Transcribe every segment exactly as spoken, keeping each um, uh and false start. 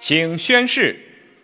请宣誓。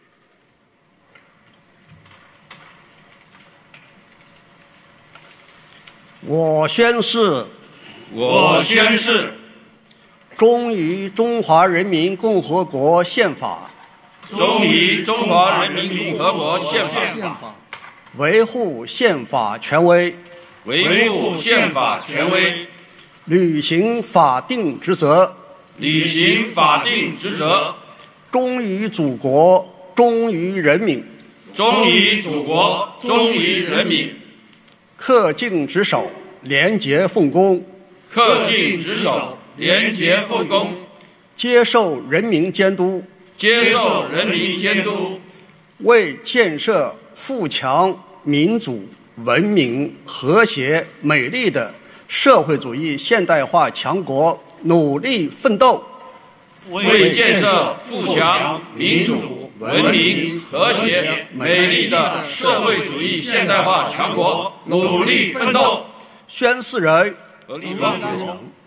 我宣誓， 我宣誓， 忠于中华人民共和国宪法， 忠于中华人民共和国宪法， 维护宪法权威， 维护宪法权威， 履行法定职责， 履行法定职责， 忠于祖国，忠于人民， 忠于祖国，忠于人民， 恪尽职守，廉洁奉公， 恪尽职守，廉洁奉公， 接受人民监督， 接受人民监督， 为建设富强、民主、文明、和谐、美丽的社会主义现代化强国努力奋斗， 为建设富强、民主、文明、和谐、美丽的社会主义现代化强国努力奋斗。 宣誓人何立峰。